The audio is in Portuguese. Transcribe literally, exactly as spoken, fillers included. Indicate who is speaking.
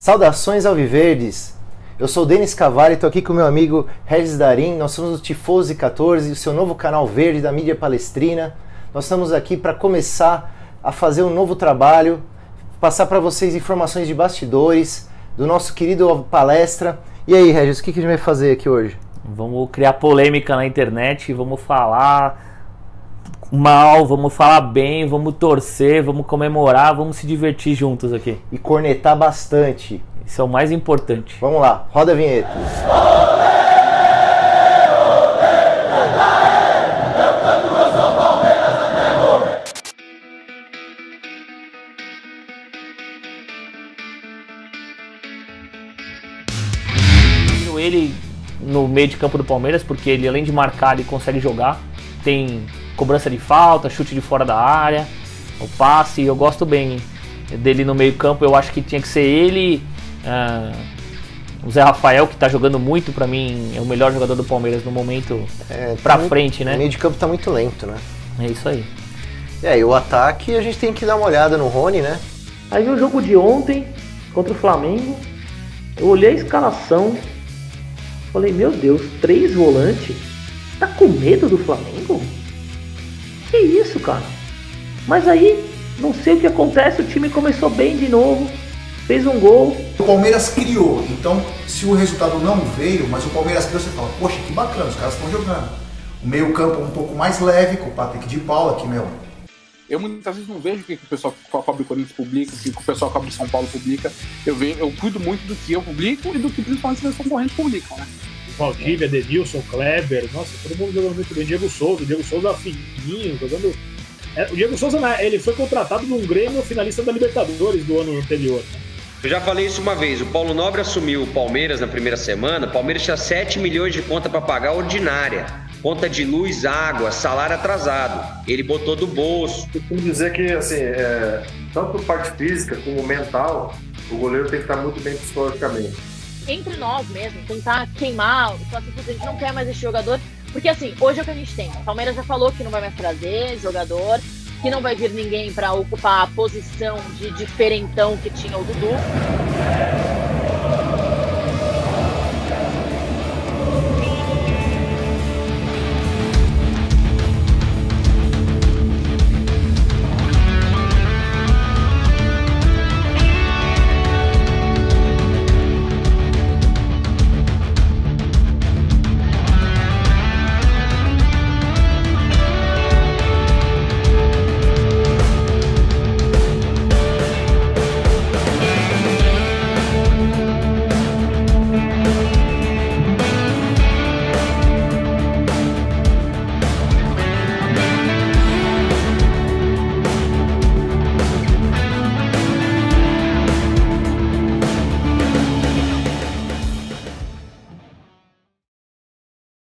Speaker 1: Saudações alviverdes! Eu sou o Denis Cavalli e estou aqui com meu amigo Regis Darim. Nós somos o Tifosi quatorze, o seu novo canal verde da mídia palestrina. Nós estamos aqui para começar a fazer um novo trabalho, passar para vocês informações de bastidores do nosso querido palestra. E aí, Regis, o que, que a gente vai fazer aqui hoje?
Speaker 2: Vamos criar polêmica na internet, vamos falar mal, vamos falar bem, vamos torcer, vamos comemorar, vamos se divertir juntos aqui.
Speaker 1: E cornetar bastante.
Speaker 2: Isso é o mais importante.
Speaker 1: Vamos lá, roda a vinheta.
Speaker 2: Ele no meio de campo do Palmeiras, porque ele, além de marcar, ele consegue jogar. Tem cobrança de falta, chute de fora da área, o passe. Eu gosto bem dele no meio campo. Eu acho que tinha que ser ele, uh, o Zé Rafael, que tá jogando muito. Pra mim é o melhor jogador do Palmeiras no momento, é, pra muito, frente, né?
Speaker 1: O meio de campo tá muito lento, né?
Speaker 2: É isso aí.
Speaker 1: E aí, o ataque, a gente tem que dar uma olhada no Rony, né?
Speaker 3: Aí no jogo de ontem contra o Flamengo, eu olhei a escalação, falei, meu Deus, três volantes? Tá com medo do Flamengo? Que isso, cara? Mas aí, não sei o que acontece, o time começou bem de novo, fez um gol.
Speaker 4: O Palmeiras criou, então se o resultado não veio, mas o Palmeiras criou, você fala, poxa, que bacana, os caras estão jogando. O meio campo um pouco mais leve, com o Patrick de Paula, que, meu...
Speaker 5: Eu muitas vezes não vejo o que o pessoal cobre o Corinthians publica, o que o pessoal cobre São Paulo publica. Eu, vejo, eu cuido muito do que eu publico e do que principalmente os concorrentes publicam, né?
Speaker 6: Valdívia, Denilson, Kleber, nossa, todo mundo jogando muito bem. Diego Souza, o Diego Souza fininho, jogando... É, o Diego Souza, ele foi contratado num Grêmio finalista da Libertadores do ano anterior.
Speaker 7: Eu já falei isso uma vez, o Paulo Nobre assumiu o Palmeiras na primeira semana, o Palmeiras tinha sete milhões de conta para pagar ordinária. Conta de luz, água, salário atrasado. Ele botou do bolso.
Speaker 8: Eu costumo dizer que, assim, é, tanto parte física como mental, o goleiro tem que estar muito bem psicologicamente.
Speaker 9: Entre nós mesmo, tentar queimar, só que a gente não quer mais esse jogador, porque assim, hoje é o que a gente tem. O Palmeiras já falou que não vai mais trazer jogador, que não vai vir ninguém para ocupar a posição de diferentão que tinha o Dudu.